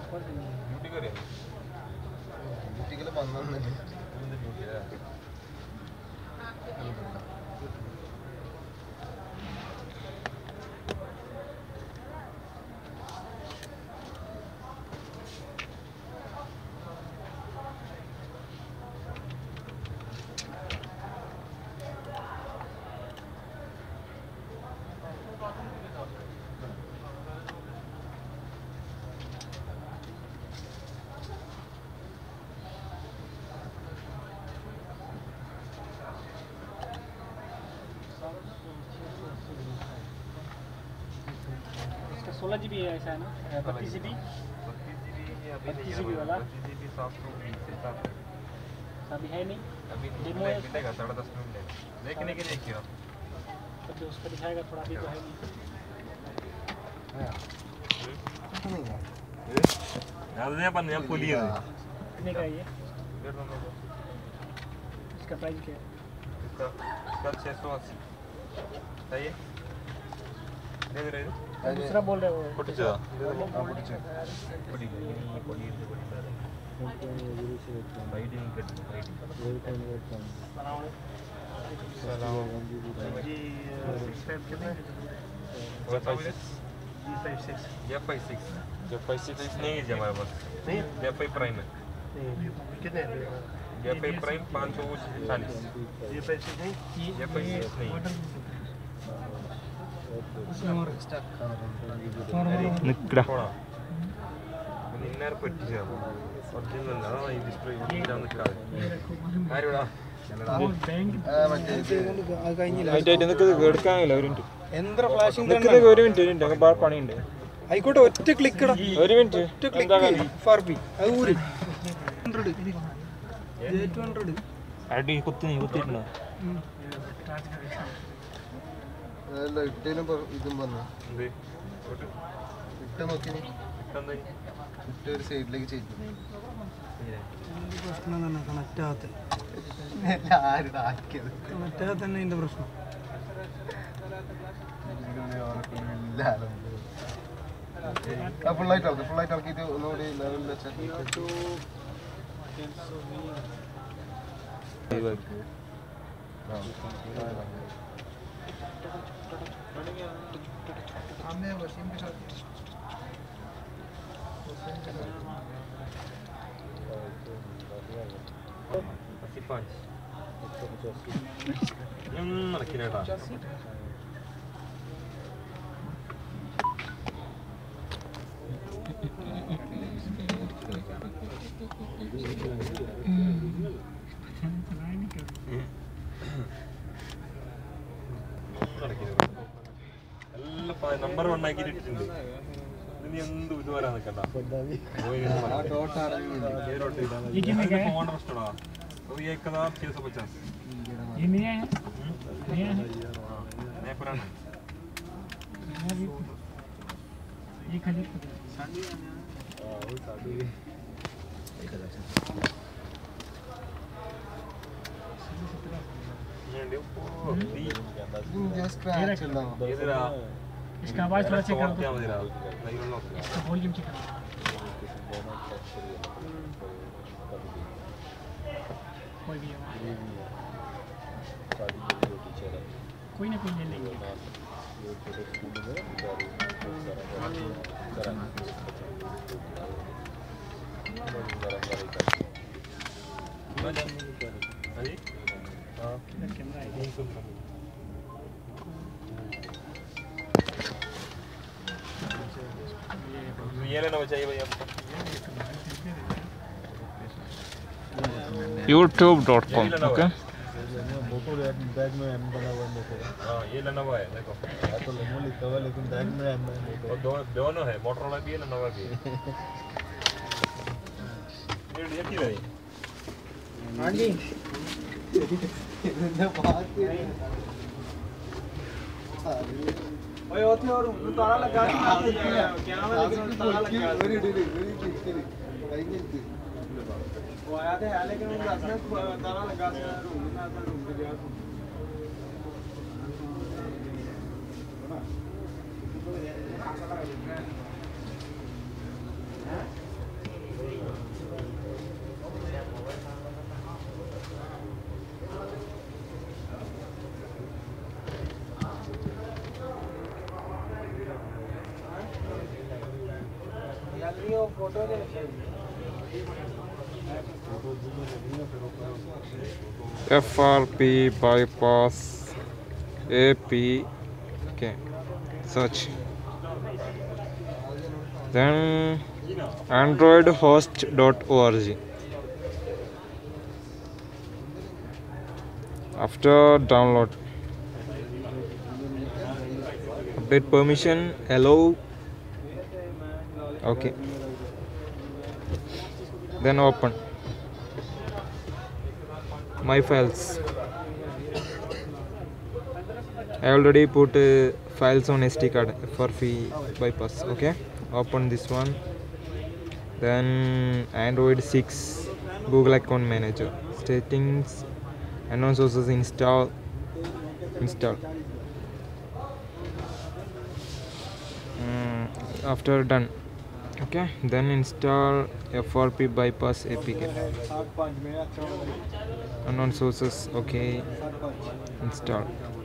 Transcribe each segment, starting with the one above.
Duty करे duty के लिए बंद नहीं ड्यूटी है इसका 16 GB है ऐसा है ना 32 GB 32 GB वाला 32 GB 720 से साथ अभी है नहीं अभी डेमो मिलेगा 10.5 मिनट देखने के लिए क्या तो जो उसका दिखाएगा थोड़ा अभी तो है नहीं याद है अपन यहाँ पुलिस कितने का है ये इसका प्राइस क्या है इसका 680 सही है दे रहे हो दूसरा बोल रहे हो പൊട്ടിച്ചോ പൊട്ടിച്ചോ F56 नहीं है हमारे पास नहीं F5 प्राइम है कितने F5 प्राइम 540 F56 नहीं F56 नहीं നിക്കടാ നിന്നേർ പെട്ടിച്ചാണ് ഒറിജിനൽ അതാണ് ഈ ഡിസ്പ്ലേ ഇടാൻ നിൽക്കാതെ ആരോടാ എടുക്കാനില്ല ഒരു മിനിറ്റ് യന്ത്ര ഫ്ലാഷിംഗ് ഒരു മിനിറ്റ് പണിയുണ്ട് ആയിക്കോട്ടെ ഒറ്റ ക്ലിക്ക് ഒരു മിനിറ്റ് ഒറ്റ ക്ലിക്ക് ഫാർബി അത് ഊരി 200 അടി കുത്തിയിട്ടുണ്ടോ ഇട്ടേനും ഇതും വന്നു ഇട്ട നോക്കി ഇട്ട ഒരു സൈഡിലേക്ക് ചെയ്തു പ്രശ്നം തന്നെ കണക്റ്റ് ആകത്തെ ആരുടെ ആക്കിയത് കണക്റ്റ് ആകത്ത തന്നെ ഇതിന്റെ പ്രശ്നം ഫുള്ളായിട്ട് ഇളക്കിയിട്ട് ഒന്നുകൂടി ലെവലിൽ വെച്ചാൽ നടക്കില്ലേട്ടാ നമ്പർ 1 ആക്കിയിട്ടുണ്ട് ഇനി എന്ത് ഇതുവരാ നിൽക്കണ്ട फोन रस्टड़ा तो ये कदा 650 ये नया है नया है नया पुराना ये खरीद वो साड़ी ये देखो ये स्क्रैच लो इधर इसका आवाज थोड़ा चेक करो क्या बज रहा है इसका वॉल्यूम चेक करो कोई भी कोई ना कोई ले लेंगे ये लेना चाहिए भाई आपको youtube.com ओके बैग में एम बना हुआ है हां ये लेनोवो है देखो तो लेनोवो लिखा हुआ लेकिन बैग में एम है और दोनों है मोटरोला भी है लेनोवो भी है ये की है हां जी इधर बात ओए होते और ताला लगा के क्या लेकिन ताला लगा वेरी डिलीवरी वो आया था लेकिन उन रास्ते ताला लगा के रूम में आता रूम पे गया FRP bypass APK. Search. Then androidhost.org. After download, update permission, allow. Okay. Then open my files. I already put files on SD card for free bypass. Okay, open this one. Then Android 6 Google Account Manager settings, unknown sources, install. After done, okay, then install FRP bypass APK. Unknown sources, okay, install.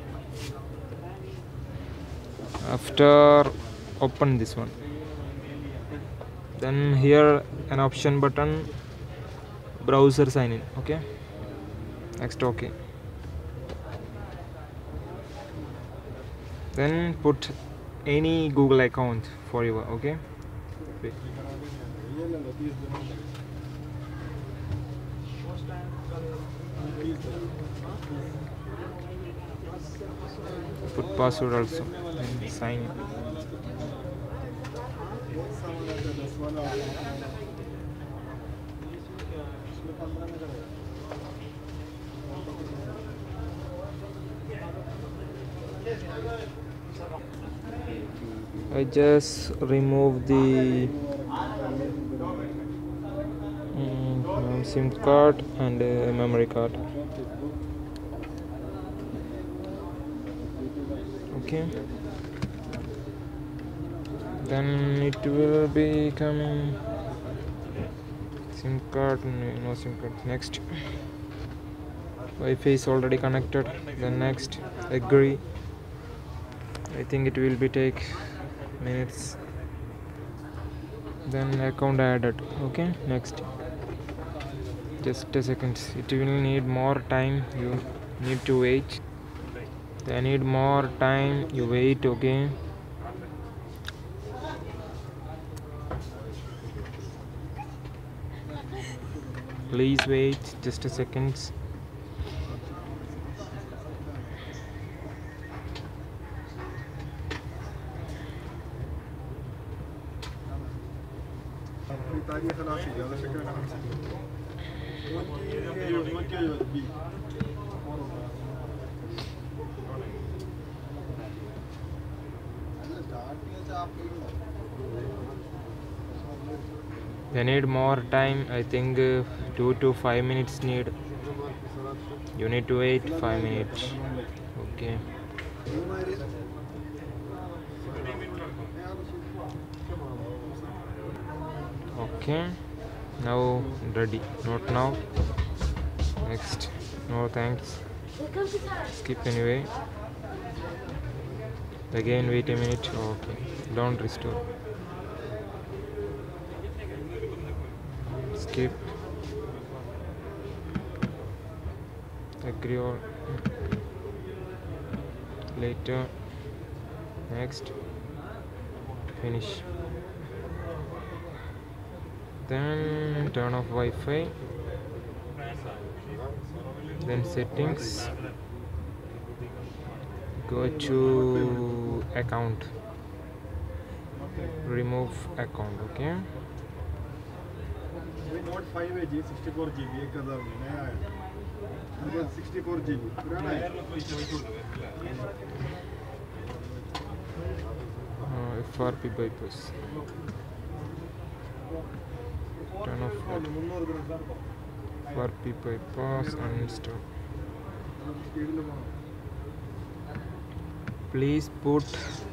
After open this one, then here an option button, browser sign in. Okay, next, okay. Then put any Google account for you. Okay, wait. Put password also and sign in. I just remove the SIM card and memory card. Okay, then it will be coming SIM card, no SIM card. Next, Wi-Fi is already connected. Then next, agree. I think it will be take minutes. Then account added. Okay, next, just a second, it will need more time, you need to wait. I need more time, you wait. Okay, please wait just a second. I need more time, I think 2 to 5 minutes need. You need to wait 5 minutes. Okay, okay, now ready. Not now. Next, no thanks, skip anyway. Again wait a minute. Okay, don't restore, skip, agree or later, next, finish. Then turn off Wi-Fi, then settings, go to account, remove account. Okay, Note 5 है 64 GB एक हजार नया है 64 GB पुराना है FRP bypass, turn off FRP bypass, uninstall. Please put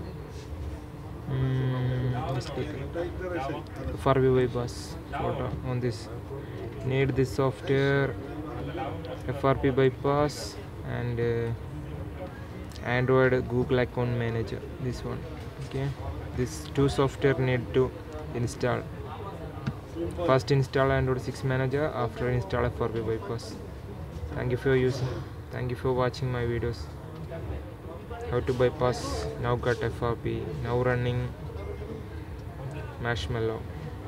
FRP bypass photo on this. Need this software, FRP bypass and Android Google Account Manager, this one. Okay, these two software need to install. First install Android 6 Manager, after install FRP bypass. Thank you for watching my videos. How to bypass NowGut FRP, now running Marshmallow.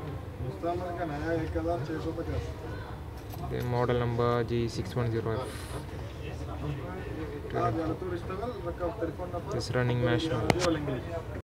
The model number G610F. Just running Marshmallow.